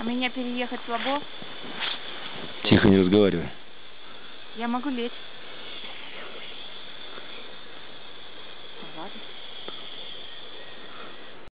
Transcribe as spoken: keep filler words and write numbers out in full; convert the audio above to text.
меня переехать слабо? Тихо, не разговаривай. Я могу лечь.